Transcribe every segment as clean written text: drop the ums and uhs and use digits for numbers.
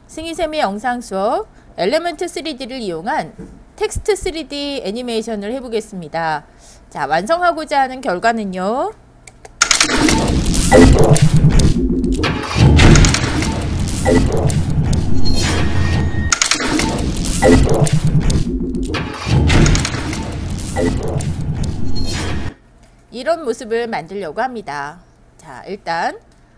승희쌤의 영상 수업 엘리먼트 3D를 이용한 텍스트 3D 애니메이션을 해보겠습니다. 자, 완성하고자 하는 결과는요. 이런 모습을 만들려고 합니다. 자, 일단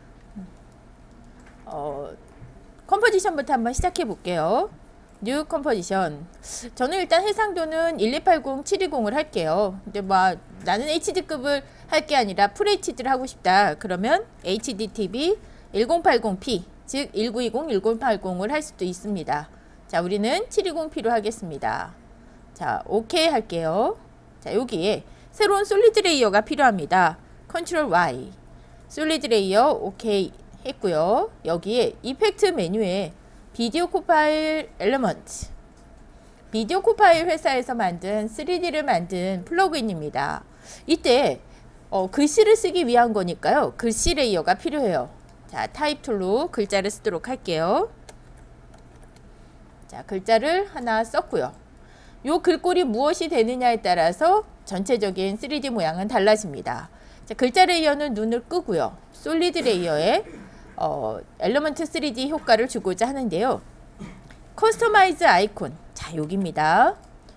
컴포지션부터 한번 시작해 볼게요. 뉴 컴포지션. 저는 일단 해상도는 1280, 720을 할게요. 근데 나는 HD급을 할 게 아니라 FHD를 하고 싶다. 그러면 HDTV 1080p, 즉 1920, 1080을 할 수도 있습니다. 자, 우리는 720p로 하겠습니다. 자, OK 할게요. 자, 여기에 새로운 솔리드 레이어가 필요합니다. 컨트롤 Y. 솔리드 레이어 OK 했고요. 여기에 이펙트 메뉴에 비디오 코파일 엘리먼트, 비디오 코파일 회사에서 만든 3D를 만든 플러그인입니다. 이때 글씨를 쓰기 위한 거니까요. 글씨 레이어가 필요해요. 자, 타입 툴로 글자를 쓰도록 할게요. 자, 글자를 하나 썼고요. 요 글꼴이 무엇이 되느냐에 따라서 전체적인 3D 모양은 달라집니다. 자, 글자 레이어는 눈을 끄고요. 솔리드 레이어에 엘리먼트 3D 효과를 주고자 하는데요. 커스터마이즈 아이콘. 자, 여기입니다.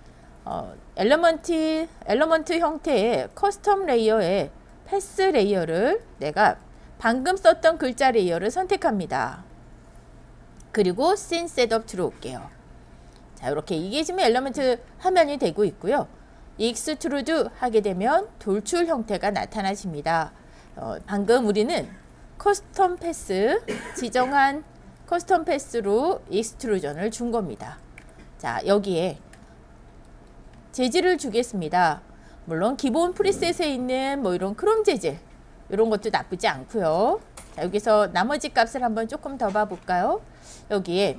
엘리먼트 형태의 커스텀 레이어에 패스 레이어를 내가 방금 썼던 글자 레이어를 선택합니다. 그리고 씬 셋업 들어올게요. 자, 이렇게 이게 지금 엘리먼트 화면이 되고 있고요. 익스트루드 하게 되면 돌출 형태가 나타나십니다. 방금 우리는 커스텀 패스, 지정한 커스텀 패스로 익스트루전을 준 겁니다. 자, 여기에 재질을 주겠습니다. 물론 기본 프리셋에 있는 이런 크롬 재질, 이런 것도 나쁘지 않고요. 자, 여기서 나머지 값을 한번 조금 더 봐볼까요? 여기에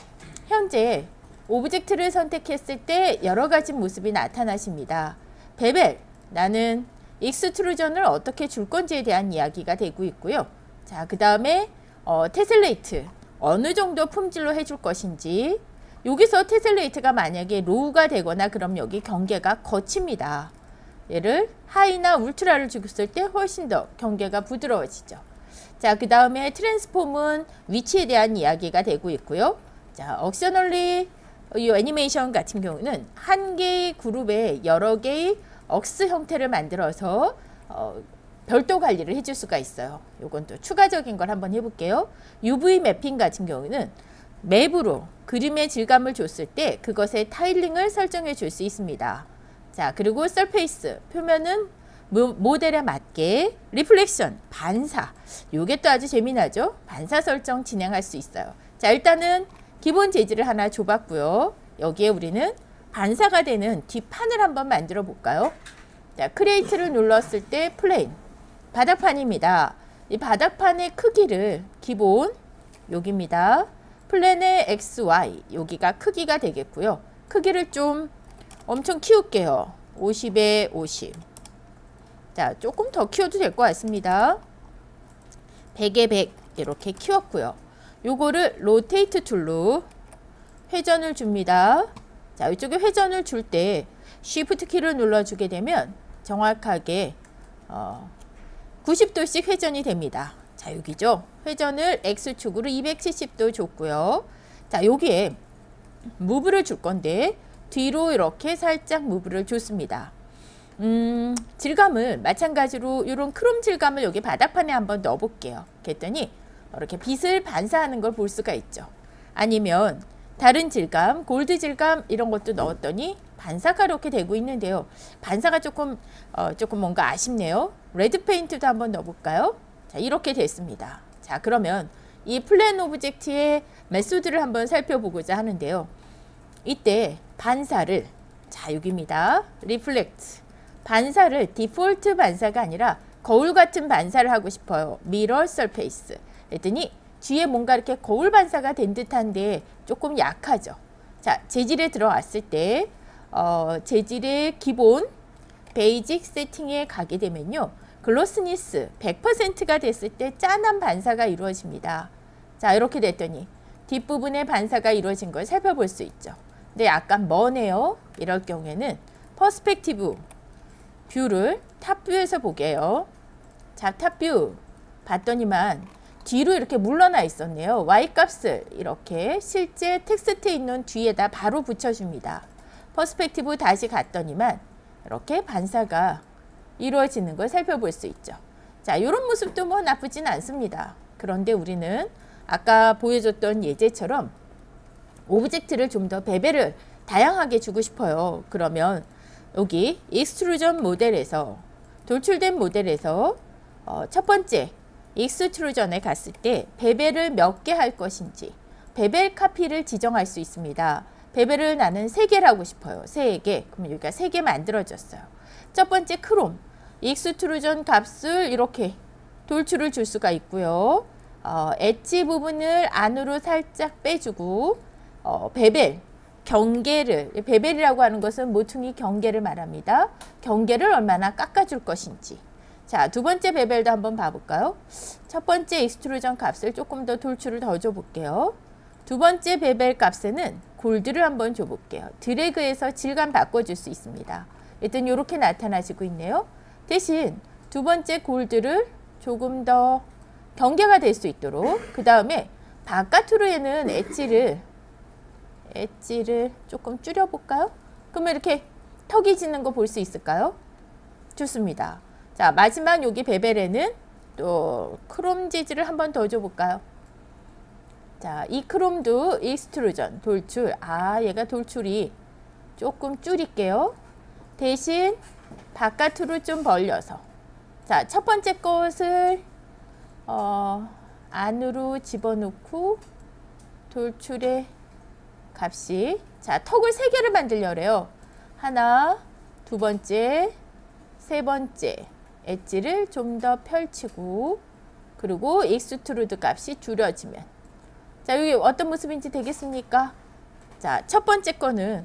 현재 오브젝트를 선택했을 때 여러 가지 모습이 나타나십니다. 베벨, 나는 익스트루전을 어떻게 줄 건지에 대한 이야기가 되고 있고요. 자, 그 다음에 테셀레이트, 어느 정도 품질로 해줄 것인지. 여기서 테셀레이트가 만약에 로우가 되거나 그럼 여기 경계가 거칩니다. 얘를 하이나 울트라를 줬을 때 훨씬 더 경계가 부드러워지죠. 자, 그 다음에 트랜스폼은 위치에 대한 이야기가 되고 있고요. 자, 옥셔널리 이 애니메이션 같은 경우는 한 개의 그룹에 여러 개의 억스 형태를 만들어서 별도 관리를 해줄 수가 있어요. 요건 또 추가적인 걸 한번 해볼게요. UV 매핑 같은 경우는 맵으로 그림의 질감을 줬을 때 그것의 타일링을 설정해 줄 수 있습니다. 자, 그리고 서페이스, 표면은 모델에 맞게 리플렉션, 반사, 요게 또 아주 재미나죠. 반사 설정 진행할 수 있어요. 자, 일단은 기본 재질을 하나 줘봤고요. 여기에 우리는 반사가 되는 뒷판을 한번 만들어 볼까요? 자, 크리에이트를 눌렀을 때 플레인, 바닥판입니다. 이 바닥판의 크기를 기본 여기입니다. 플랜의 XY, 여기가 크기가 되겠고요. 크기를 좀 엄청 키울게요. 50에 50. 자, 조금 더 키워도 될 것 같습니다. 100에 100 이렇게 키웠고요. 요거를 로테이트 툴로 회전을 줍니다. 자, 이쪽에 회전을 줄 때 Shift 키를 눌러주게 되면 정확하게 90도씩 회전이 됩니다. 자, 여기죠. 회전을 X축으로 270도 줬고요. 자, 여기에 무브를 줄 건데 뒤로 이렇게 살짝 무브를 줬습니다. 질감을 마찬가지로 이런 크롬 질감을 여기 바닥판에 한번 넣어 볼게요. 그랬더니 이렇게 빛을 반사하는 걸 볼 수가 있죠. 아니면 다른 질감, 골드 질감 이런 것도 넣었더니 반사가 이렇게 되고 있는데요. 반사가 조금 뭔가 아쉽네요. 레드 페인트도 한번 넣어볼까요? 자, 이렇게 됐습니다. 자, 그러면 이 플랜 오브젝트의 메소드를 한번 살펴보고자 하는데요. 이때 반사를, 자, 여기입니다. 리플렉트. 반사를 디폴트 반사가 아니라 거울 같은 반사를 하고 싶어요. 미러 서페이스. 그랬더니 뒤에 뭔가 이렇게 거울 반사가 된 듯한데 조금 약하죠. 자, 재질에 들어왔을 때 재질의 기본 베이직 세팅에 가게 되면요. 글로스니스 100%가 됐을 때 짠한 반사가 이루어집니다. 자, 이렇게 됐더니 뒷부분에 반사가 이루어진 걸 살펴볼 수 있죠. 근데 약간 머네요. 이럴 경우에는 퍼스펙티브 뷰를 탑뷰에서 보게요. 자, 탑뷰 봤더니만 뒤로 이렇게 물러나 있었네요. Y값을 이렇게 실제 텍스트에 있는 뒤에다 바로 붙여줍니다. 퍼스펙티브 다시 갔더니만 이렇게 반사가 이루어지는 걸 살펴볼 수 있죠. 자, 이런 모습도 뭐 나쁘진 않습니다. 그런데 우리는 아까 보여줬던 예제처럼 오브젝트를 좀 더 베벨을 다양하게 주고 싶어요. 그러면 여기 익스트루전 모델에서 돌출된 모델에서 첫 번째 익스트루전에 갔을 때 베벨을 몇 개 할 것인지 베벨 카피를 지정할 수 있습니다. 베벨을 나는 3개를 하고 싶어요. 3개. 그럼 여기가 3개 만들어졌어요. 첫 번째 크롬 익스트루전 값을 이렇게 돌출을 줄 수가 있고요. 엣지 부분을 안으로 살짝 빼주고 베벨 경계를, 베벨이라고 하는 것은 모퉁이 경계를 말합니다. 경계를 얼마나 깎아줄 것인지. 자, 두 번째 베벨도 한번 봐볼까요? 첫 번째 익스트루전 값을 조금 더 돌출을 더 줘볼게요. 두 번째 베벨 값에는 골드를 한번 줘볼게요. 드래그해서 질감 바꿔줄 수 있습니다. 일단 이렇게 나타나시고 있네요. 대신 두 번째 골드를 조금 더 경계가 될 수 있도록 그 다음에 바깥으로에는 엣지를 조금 줄여볼까요? 그러면 이렇게 턱이 지는 거 볼 수 있을까요? 좋습니다. 자, 마지막 여기 베벨에는 또 크롬 재질을 한번 더 줘볼까요? 자, 이 크롬도 익스트루전, 돌출. 얘가 돌출이 조금 줄일게요. 대신 바깥으로 좀 벌려서. 자, 첫 번째 것을 안으로 집어넣고 돌출의 값이, 자, 턱을 3개를 만들려래요. 하나, 두 번째, 세 번째 엣지를 좀 더 펼치고 그리고 익스트루드 값이 줄여지면, 자, 여기 어떤 모습인지 되겠습니까? 자, 첫 번째 거는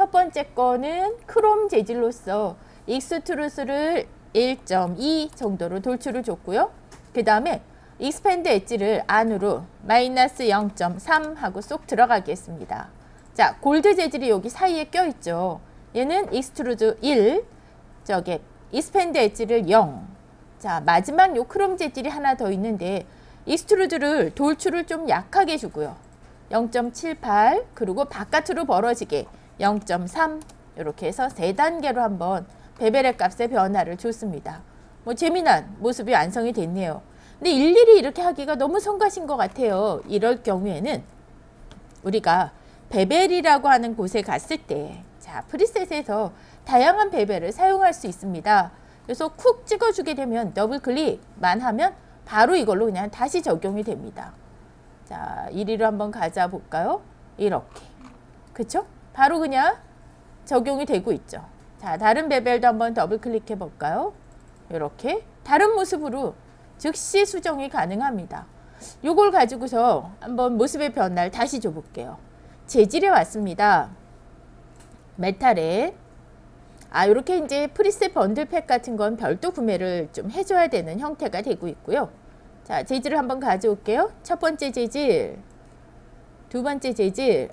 크롬 재질로서 익스트루스를 1.2 정도로 돌출을 줬고요. 그 다음에 익스펜드 엣지를 안으로 마이너스 0.3 하고 쏙 들어가게 했습니다. 자, 골드 재질이 여기 사이에 껴있죠. 얘는 익스트루드 1, 저게 익스펜드 엣지를 0. 자, 마지막 요 크롬 재질이 하나 더 있는데 익스트루드를 돌출을 좀 약하게 주고요. 0.78 그리고 바깥으로 벌어지게 0.3 이렇게 해서 3단계로 한번 베벨의 값의 변화를 줬습니다. 뭐 재미난 모습이 완성이 됐네요. 근데 일일이 이렇게 하기가 너무 성가신 것 같아요. 이럴 경우에는 우리가 베벨이라고 하는 곳에 갔을 때, 자, 프리셋에서 다양한 베벨을 사용할 수 있습니다. 그래서 쿡 찍어주게 되면 더블 클릭만 하면 바로 이걸로 그냥 다시 적용이 됩니다. 자, 이리로 한번 가자 볼까요? 이렇게. 그쵸? 바로 그냥 적용이 되고 있죠. 자, 다른 베벨도 한번 더블 클릭해 볼까요? 이렇게 다른 모습으로 즉시 수정이 가능합니다. 요걸 가지고서 한번 모습의 변화를 다시 줘볼게요. 재질에 왔습니다. 메탈에 이렇게 이제 프리셋 번들팩 같은 건 별도 구매를 좀 해줘야 되는 형태가 되고 있고요. 자, 재질을 한번 가져올게요. 첫 번째 재질, 두 번째 재질,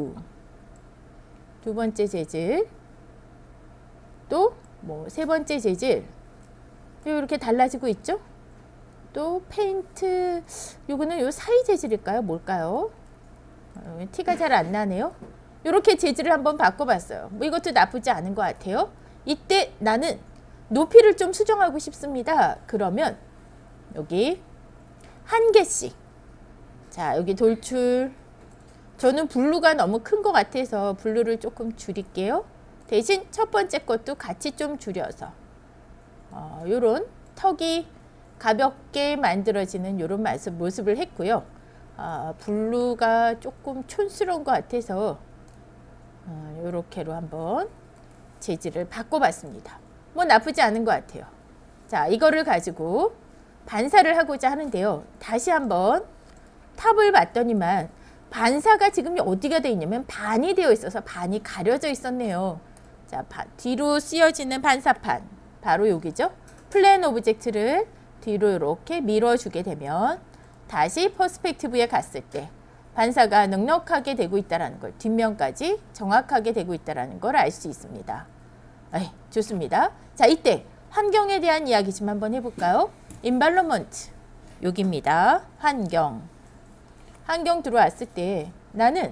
두 번째 재질, 또 뭐 세 번째 재질, 이렇게 달라지고 있죠. 또 페인트, 요거는 요 사이 재질일까요? 뭘까요? 티가 잘 안 나네요. 이렇게 재질을 한번 바꿔봤어요. 뭐 이것도 나쁘지 않은 것 같아요. 이때 나는 높이를 좀 수정하고 싶습니다. 그러면 여기 한 개씩. 자, 여기 돌출. 저는 블루가 너무 큰 것 같아서 블루를 조금 줄일게요. 대신 첫 번째 것도 같이 좀 줄여서 요런 턱이 가볍게 만들어지는 요런 모습을 했고요. 블루가 조금 촌스러운 것 같아서 요렇게로 한번 재질을 바꿔봤습니다. 뭐 나쁘지 않은 것 같아요. 자, 이거를 가지고 반사를 하고자 하는데요. 다시 한번 탑을 봤더니만 반사가 지금 어디가 되어 있냐면 반이 되어 있어서 반이 가려져 있었네요. 자, 뒤로 쓰여지는 반사판, 바로 여기죠. 플랜 오브젝트를 뒤로 이렇게 밀어주게 되면 다시 퍼스펙티브에 갔을 때 반사가 넉넉하게 되고 있다는 걸, 뒷면까지 정확하게 되고 있다는 걸 알 수 있습니다. 좋습니다. 자, 이때 환경에 대한 이야기 좀 한번 해볼까요? environment, 여기입니다. 환경 들어왔을 때 나는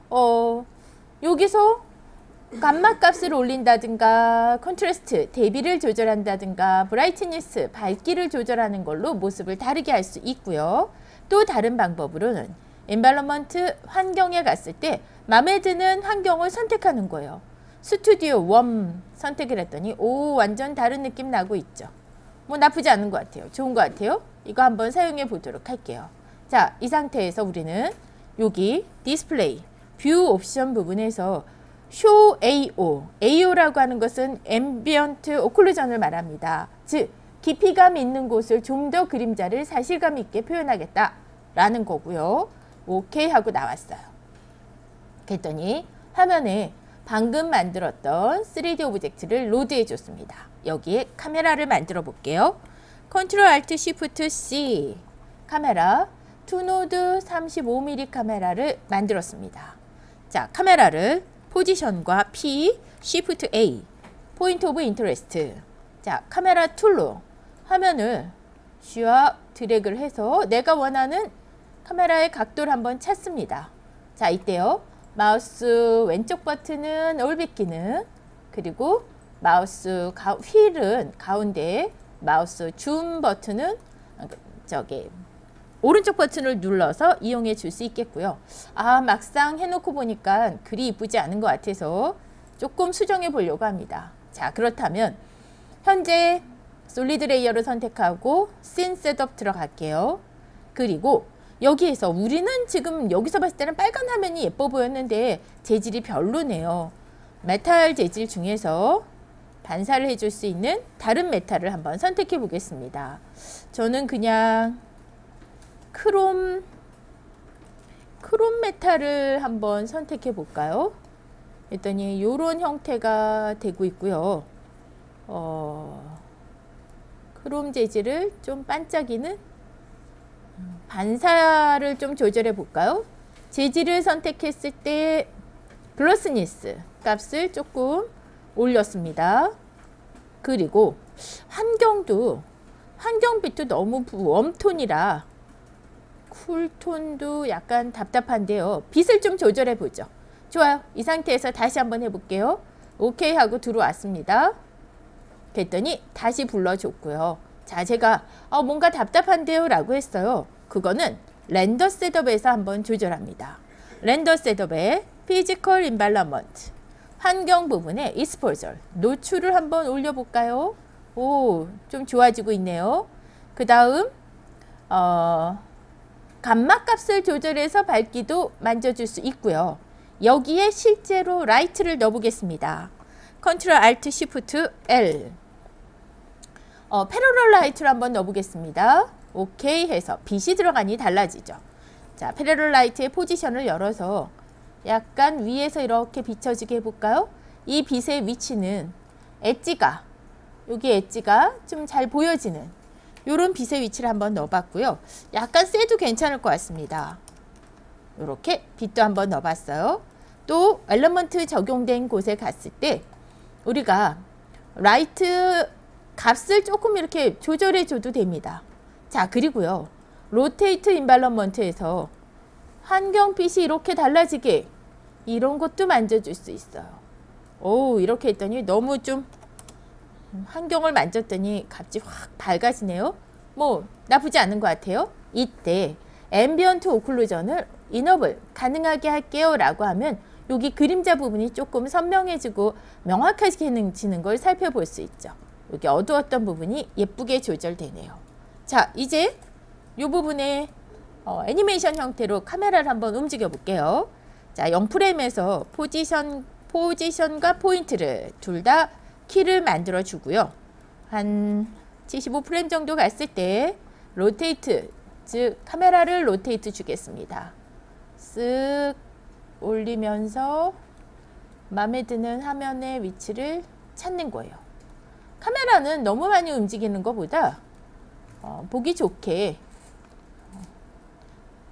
여기서 감마 값을 올린다든가 컨트라스트, 대비를 조절한다든가 브라이트니스, 밝기를 조절하는 걸로 모습을 다르게 할 수 있고요. 또 다른 방법으로는 environment, 환경에 갔을 때 마음에 드는 환경을 선택하는 거예요. 스튜디오 웜 선택을 했더니 완전 다른 느낌 나고 있죠. 뭐 나쁘지 않은 것 같아요. 좋은 것 같아요. 이거 한번 사용해 보도록 할게요. 자, 이 상태에서 우리는 여기 디스플레이, 뷰 옵션 부분에서 show AO, AO라고 하는 것은 ambient occlusion을 말합니다. 즉, 깊이감 있는 곳을 좀 더 그림자를 사실감 있게 표현하겠다 라는 거고요. 오케이 하고 나왔어요. 그랬더니 화면에 방금 만들었던 3D 오브젝트를 로드해 줬습니다. 여기에 카메라를 만들어 볼게요. Ctrl Alt Shift C, 카메라, 투노드 35mm 카메라를 만들었습니다. 자, 카메라를 포지션과 P, Shift A, 포인트 오브 인터레스트. 자, 카메라 툴로 화면을 슈아 드래그를 해서 내가 원하는 카메라의 각도를 한번 찾습니다. 자, 이때요. 마우스 왼쪽 버튼은 올빗 기능, 그리고 마우스 휠은 가운데, 마우스 줌 버튼은 오른쪽 버튼을 눌러서 이용해 줄 수 있겠고요. 막상 해놓고 보니까 그리 이쁘지 않은 것 같아서 조금 수정해 보려고 합니다. 자, 그렇다면 현재 솔리드 레이어를 선택하고 씬 셋업 들어갈게요. 그리고 여기에서 우리는 지금 여기서 봤을 때는 빨간 화면이 예뻐 보였는데 재질이 별로네요. 메탈 재질 중에서 반사를 해줄 수 있는 다른 메탈을 한번 선택해 보겠습니다. 저는 그냥 크롬 메탈을 한번 선택해 볼까요? 했더니 이런 형태가 되고 있고요. 크롬 재질을 좀 반짝이는 반사를 좀 조절해 볼까요? 재질을 선택했을 때 글로스니스 값을 조금 올렸습니다. 그리고 환경빛도 너무 웜톤이라 쿨톤도 약간 답답한데요. 빛을 좀 조절해 보죠. 좋아요. 이 상태에서 다시 한번 해볼게요. 오케이 하고 들어왔습니다. 그랬더니 다시 불러줬고요. 자, 제가 뭔가 답답한데요 라고 했어요. 그거는 렌더 셋업에서 한번 조절합니다. 렌더 셋업에 피지컬 인발러먼트, 환경 부분에 익스포저, 노출을 한번 올려볼까요? 좀 좋아지고 있네요. 그 다음 감마 값을 조절해서 밝기도 만져줄 수 있고요. 여기에 실제로 라이트를 넣어보겠습니다. Ctrl Alt Shift L, 패러럴 라이트를 한번 넣어보겠습니다. 오케이 해서 빛이 들어가니 달라지죠. 자, 패러럴 라이트의 포지션을 열어서 약간 위에서 이렇게 비춰지게 해볼까요? 이 빛의 위치는 엣지가, 여기 엣지가 좀 잘 보여지는 이런 빛의 위치를 한번 넣어봤고요. 약간 세도 괜찮을 것 같습니다. 이렇게 빛도 한번 넣어봤어요. 또 엘리먼트 적용된 곳에 갔을 때 우리가 라이트 값을 조금 이렇게 조절해 줘도 됩니다. 자, 그리고요. 로테이트 인발런먼트에서 환경빛이 이렇게 달라지게 이런 것도 만져줄 수 있어요. 이렇게 했더니 너무 좀 환경을 만졌더니 값이 확 밝아지네요. 뭐 나쁘지 않은 것 같아요. 이때 앰비언트 오클루전을 인업을 가능하게 할게요 라고 하면 여기 그림자 부분이 조금 선명해지고 명확해지는 걸 살펴볼 수 있죠. 여기 어두웠던 부분이 예쁘게 조절되네요. 자, 이제 이 부분에 애니메이션 형태로 카메라를 한번 움직여 볼게요. 자, 0프레임에서 포지션과 포인트를 둘 다 키를 만들어 주고요. 한 75프레임 정도 갔을 때 로테이트, 즉 카메라를 로테이트 주겠습니다. 쓱 올리면서 마음에 드는 화면의 위치를 찾는 거예요. 카메라는 너무 많이 움직이는 것보다 보기 좋게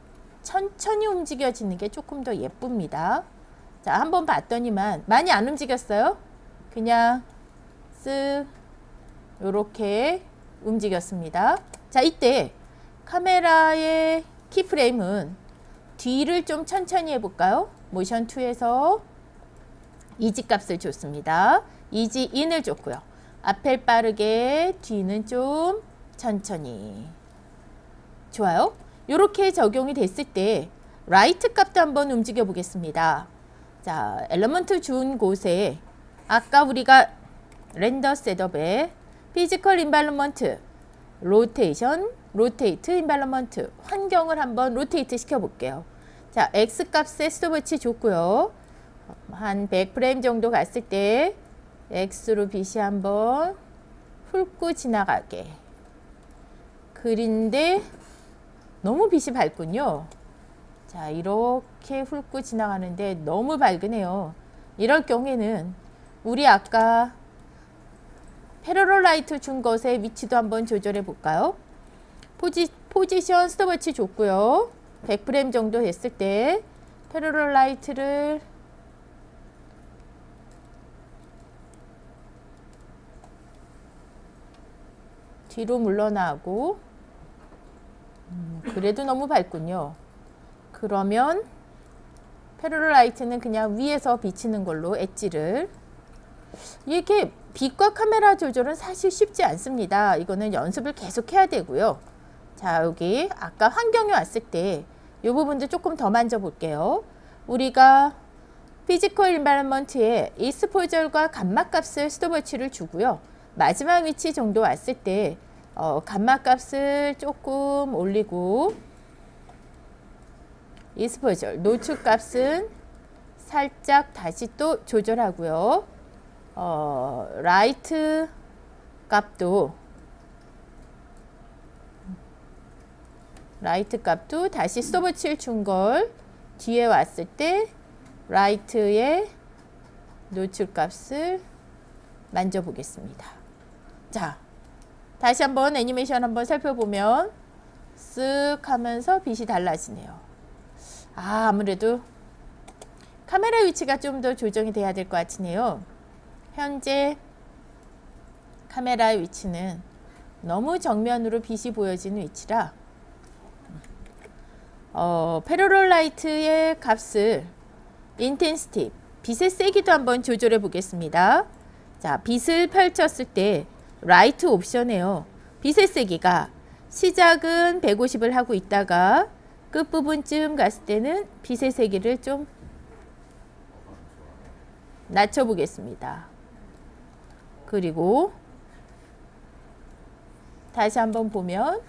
천천히 움직여지는 게 조금 더 예쁩니다. 자, 한번 봤더니만 많이 안 움직였어요. 그냥 쓱 요렇게 움직였습니다. 자, 이때 카메라의 키프레임은 뒤를 좀 천천히 해볼까요? 모션 2에서 이지 값을 줬습니다. 이지 인을 줬고요. 앞을 빠르게, 뒤는 좀 천천히. 좋아요. 이렇게 적용이 됐을 때 라이트 값도 한번 움직여 보겠습니다. 자, 엘리먼트 준 곳에 아까 우리가 렌더 셋업에 피지컬 인바이러먼트, 로테이션, 로테이트 인바이러먼트 환경을 한번 로테이트 시켜 볼게요. 자, X 값에 스톱워치 줬고요. 한 100프레임 정도 갔을 때 X로 빛이 한번 훑고 지나가게. 그린데 너무 빛이 밝군요. 자, 이렇게 훑고 지나가는데 너무 밝으네요. 이럴 경우에는 우리 아까 패러럴 라이트 준 것의 위치도 한번 조절해 볼까요? 포지션 스톱워치 줬고요. 100프레임 정도 됐을 때 패러럴 라이트를 뒤로 물러나고 그래도 너무 밝군요. 그러면 패러럴 라이트는 그냥 위에서 비치는 걸로 엣지를 이렇게 빛과 카메라 조절은 사실 쉽지 않습니다. 이거는 연습을 계속 해야 되고요. 자, 여기 아까 환경에 왔을 때 이 부분도 조금 더 만져볼게요. 우리가 피지컬 인바이러먼트에 익스포저과 감마 값을 스톱워치를 주고요. 마지막 위치 정도 왔을 때 감마 값을 조금 올리고 익스포저, 노출 값은 살짝 다시 또 조절하고요. 라이트 값도 다시 스톱워치를 준 걸 뒤에 왔을 때 라이트의 노출 값을 만져보겠습니다. 자, 다시 한번 애니메이션 한번 살펴보면 쓱 하면서 빛이 달라지네요. 아무래도 카메라 위치가 좀 더 조정이 돼야 될 것 같으네요. 현재 카메라의 위치는 너무 정면으로 빛이 보여지는 위치라 패러럴 라이트의 값을 인텐시티, 빛의 세기도 한번 조절해 보겠습니다. 자, 빛을 펼쳤을 때 라이트 옵션에요. 빛의 세기가 시작은 150을 하고 있다가 끝부분쯤 갔을 때는 빛의 세기를 좀 낮춰 보겠습니다. 그리고 다시 한번 보면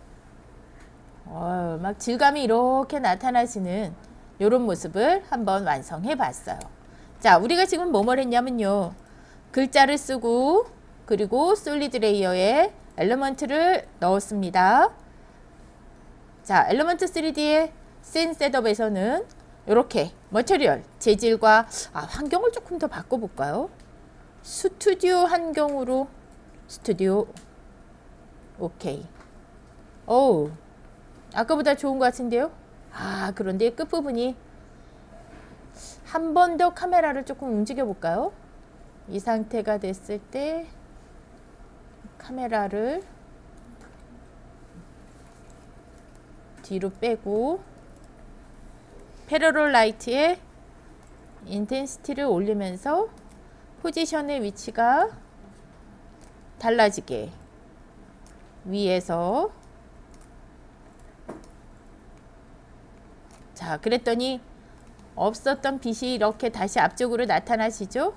막 질감이 이렇게 나타나시는 이런 모습을 한번 완성해 봤어요. 자, 우리가 지금 뭐뭘 했냐면요. 글자를 쓰고 그리고 솔리드 레이어에 엘리먼트를 넣었습니다. 자, 엘리먼트 3D의 씬 셋업에서는 이렇게 머티리얼, 재질과 환경을 조금 더 바꿔볼까요? 스튜디오 환경으로 스튜디오 오케이. 오, 아까보다 좋은 것 같은데요? 그런데 끝부분이 한 번 더 카메라를 조금 움직여 볼까요? 이 상태가 됐을 때 카메라를 뒤로 빼고 패러럴 라이트에 인텐시티를 올리면서 포지션의 위치가 달라지게 위에서 자, 그랬더니 없었던 빛이 이렇게 다시 앞쪽으로 나타나시죠?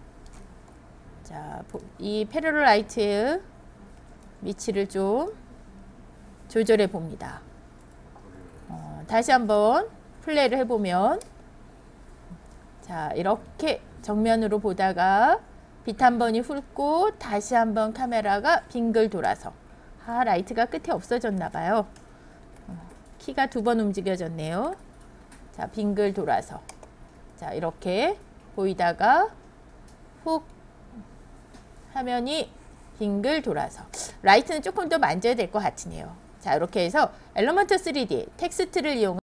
자, 이 패러럴 라이트의 위치를 좀 조절해 봅니다. 다시 한번 플레이를 해보면 자, 이렇게 정면으로 보다가 빛 한 번이 훑고 다시 한번 카메라가 빙글 돌아서 라이트가 끝에 없어졌나 봐요. 키가 두 번 움직여졌네요. 자, 빙글 돌아서 자, 이렇게 보이다가 훅 화면이 빙글 돌아서 라이트는 조금 더 만져야 될 것 같으네요. 자, 이렇게 해서 엘리먼트 3D 텍스트를 이용